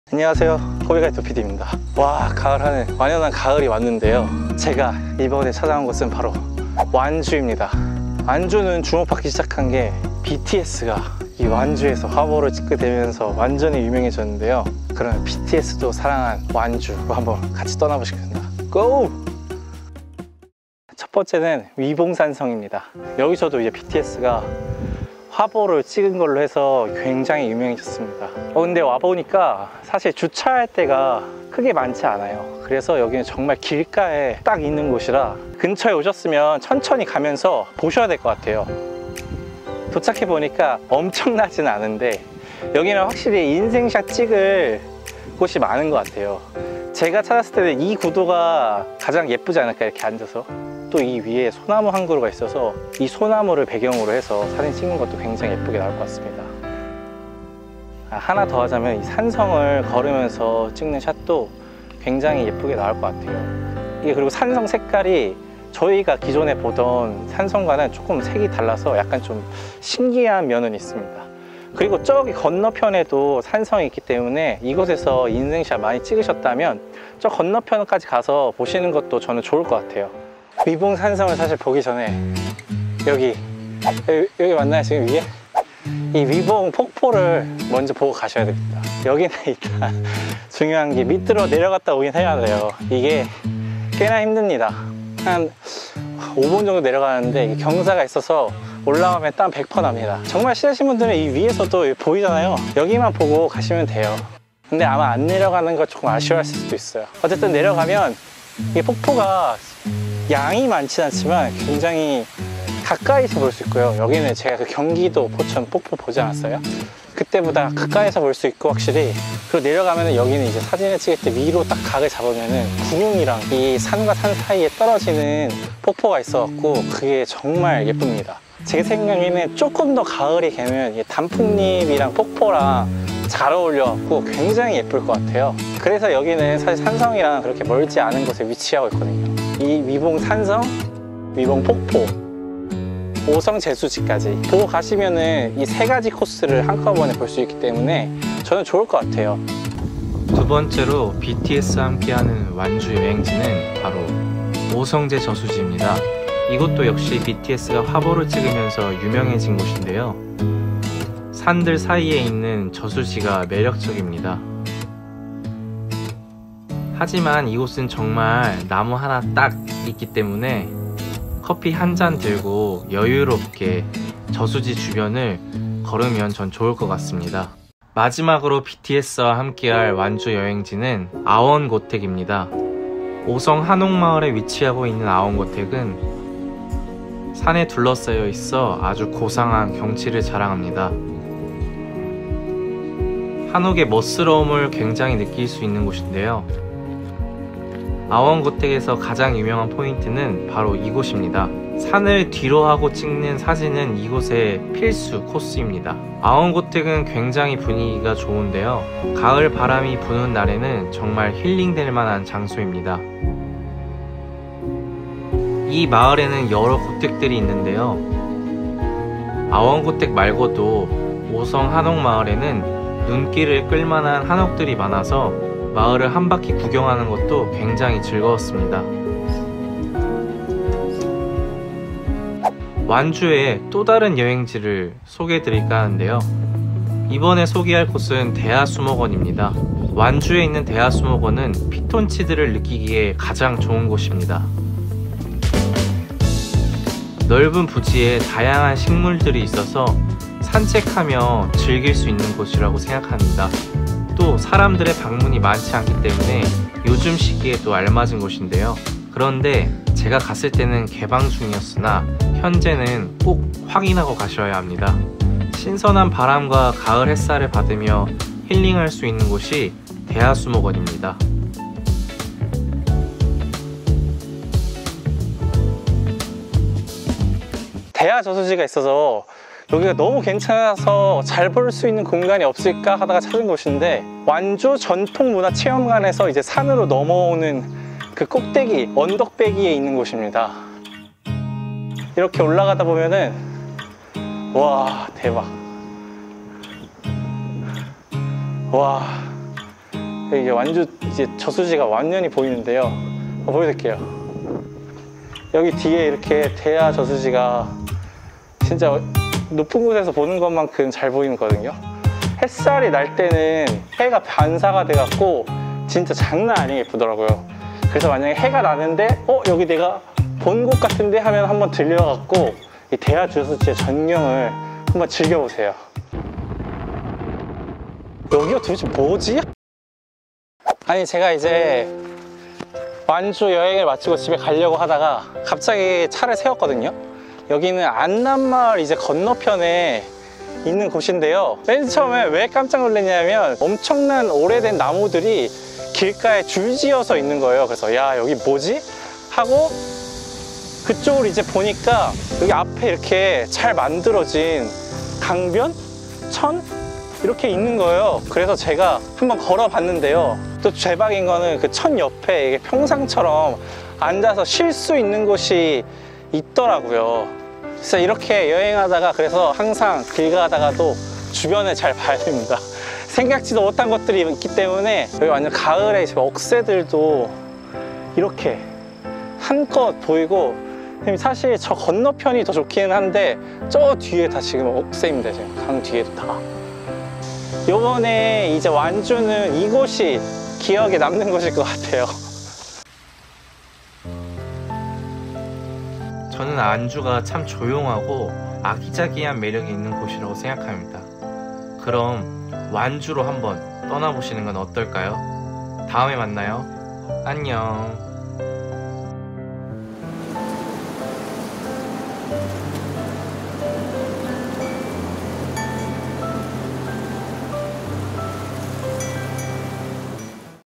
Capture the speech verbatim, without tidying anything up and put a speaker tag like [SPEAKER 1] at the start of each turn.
[SPEAKER 1] 안녕하세요, 호비가이토 피디입니다. 와, 가을 하늘, 완연한 가을이 왔는데요. 제가 이번에 찾아온 곳은 바로 완주입니다. 완주는 주목받기 시작한 게 비티에스가 이 완주에서 화보를 찍게 되면서 완전히 유명해졌는데요. 그러면 비티에스도 사랑한 완주로 한번 같이 떠나보시겠습니다. 고! 첫 번째는 위봉산성입니다. 여기서도 이제 비티에스가 화보를 찍은 걸로 해서 굉장히 유명해졌습니다. 어, 근데 와보니까 사실 주차할 데가 크게 많지 않아요. 그래서 여기는 정말 길가에 딱 있는 곳이라 근처에 오셨으면 천천히 가면서 보셔야 될 것 같아요. 도착해 보니까 엄청나진 않은데 여기는 확실히 인생샷 찍을 곳이 많은 것 같아요. 제가 찾았을 때는 이 구도가 가장 예쁘지 않을까, 이렇게 앉아서. 또 이 위에 소나무 한 그루가 있어서 이 소나무를 배경으로 해서 사진 찍는 것도 굉장히 예쁘게 나올 것 같습니다. 아, 하나 더 하자면 이 산성을 걸으면서 찍는 샷도 굉장히 예쁘게 나올 것 같아요. 이게 그리고 산성 색깔이 저희가 기존에 보던 산성과는 조금 색이 달라서 약간 좀 신기한 면은 있습니다. 그리고 저기 건너편에도 산성이 있기 때문에 이곳에서 인생샷 많이 찍으셨다면 저 건너편까지 가서 보시는 것도 저는 좋을 것 같아요. 위봉 산성을 사실 보기 전에 여기 여기, 여기 맞나요, 지금 위에? 이 위봉 폭포를 먼저 보고 가셔야 됩니다. 여기는 일단 중요한 게 밑으로 내려갔다 오긴 해야 돼요. 이게 꽤나 힘듭니다. 한 오 분 정도 내려가는데 경사가 있어서 올라가면 땀 백 퍼센트 납니다. 정말 싫으신 분들은 이 위에서도 보이잖아요. 여기만 보고 가시면 돼요. 근데 아마 안 내려가는 거 조금 아쉬워하실 수도 있어요. 어쨌든 내려가면 이 폭포가 양이 많진 않지만 굉장히 가까이서 볼 수 있고요. 여기는 제가 그 경기도 포천 폭포 보지 않았어요? 그때보다 가까이서 볼 수 있고, 확실히. 그리고 내려가면은 여기는 이제 사진을 찍을 때 위로 딱 각을 잡으면은 구룡이랑 이 산과 산 사이에 떨어지는 폭포가 있어갖고 그게 정말 예쁩니다. 제 생각에는 조금 더 가을이 되면 이 단풍잎이랑 폭포랑 잘 어울려갖고 굉장히 예쁠 것 같아요. 그래서 여기는 사실 산성이랑 그렇게 멀지 않은 곳에 위치하고 있거든요. 이 위봉 산성, 위봉 폭포, 오성 제수지까지 보고 가시면은 이 세 가지 코스를 한꺼번에 볼 수 있기 때문에 저는 좋을 것 같아요.
[SPEAKER 2] 두 번째로 비티에스와 함께하는 완주 여행지는 바로 오성제 저수지입니다. 이곳도 역시 비티에스가 화보를 찍으면서 유명해진 곳인데요. 산들 사이에 있는 저수지가 매력적입니다. 하지만 이곳은 정말 나무 하나 딱 있기 때문에 커피 한 잔 들고 여유롭게 저수지 주변을 걸으면 전 좋을 것 같습니다. 마지막으로 비티에스와 함께할 완주 여행지는 아원고택입니다. 오성 한옥마을에 위치하고 있는 아원고택은 산에 둘러싸여 있어 아주 고상한 경치를 자랑합니다. 한옥의 멋스러움을 굉장히 느낄 수 있는 곳인데요. 아원고택에서 가장 유명한 포인트는 바로 이곳입니다. 산을 뒤로 하고 찍는 사진은 이곳의 필수 코스입니다. 아원고택은 굉장히 분위기가 좋은데요. 가을 바람이 부는 날에는 정말 힐링될 만한 장소입니다. 이 마을에는 여러 고택들이 있는데요. 아원고택 말고도 오성 한옥마을에는 눈길을 끌만한 한옥들이 많아서 마을을 한 바퀴 구경하는 것도 굉장히 즐거웠습니다. 완주의 또 다른 여행지를 소개해 드릴까 하는데요. 이번에 소개할 곳은 대하수목원입니다. 완주에 있는 대하수목원은 피톤치드를 느끼기에 가장 좋은 곳입니다. 넓은 부지에 다양한 식물들이 있어서 산책하며 즐길 수 있는 곳이라고 생각합니다. 또 사람들의 방문이 많지 않기 때문에 요즘 시기에도 알맞은 곳인데요. 그런데 제가 갔을 때는 개방 중이었으나 현재는 꼭 확인하고 가셔야 합니다. 신선한 바람과 가을 햇살을 받으며 힐링할 수 있는 곳이 대하수목원입니다.
[SPEAKER 1] 대하 저수지가 있어서 여기가 너무 괜찮아서 잘 볼 수 있는 공간이 없을까 하다가 찾은 곳인데, 완주 전통문화체험관에서 이제 산으로 넘어오는 그 꼭대기, 언덕배기에 있는 곳입니다. 이렇게 올라가다 보면은 와, 대박. 와, 여기 완주 이제 저수지가 완연히 보이는데요. 어, 보여드릴게요. 여기 뒤에 이렇게 대야 저수지가 진짜 높은 곳에서 보는 것만큼 잘 보이거든요. 햇살이 날 때는 해가 반사가 돼갖고 진짜 장난 아니게 예쁘더라고요. 그래서 만약에 해가 나는데 어 여기 내가 본 곳 같은데 하면 한번 들려갖고 이 대야 저수지의 전경을 한번 즐겨보세요. 여기가 도대체 뭐지? 아니 제가 이제 완주 여행을 마치고 집에 가려고 하다가 갑자기 차를 세웠거든요. 여기는 안남마을 이제 건너편에 있는 곳인데요. 맨 처음에 왜 깜짝 놀랐냐면 엄청난 오래된 나무들이 길가에 줄지어서 있는 거예요. 그래서 야 여기 뭐지? 하고 그쪽으로 이제 보니까 여기 앞에 이렇게 잘 만들어진 강변? 천? 이렇게 있는 거예요. 그래서 제가 한번 걸어 봤는데요. 또 대박인 거는 그 천 옆에 이게 평상처럼 앉아서 쉴 수 있는 곳이 있더라고요. 그래서 이렇게 여행하다가 그래서 항상 길 가다가도 주변을 잘 봐야 됩니다. 생각지도 못한 것들이 있기 때문에 여기 완전 가을에 지금 억새들도 이렇게 한껏 보이고 사실 저 건너편이 더 좋기는 한데 저 뒤에 다 지금 억새입니다. 지금 강 뒤에도 다. 요번에 이제 완주는 이곳이 기억에 남는 곳일 것 같아요.
[SPEAKER 2] 저는 안주가 참 조용하고 아기자기한 매력이 있는 곳이라고 생각합니다. 그럼 완주로 한번 떠나보시는 건 어떨까요? 다음에 만나요. 안녕.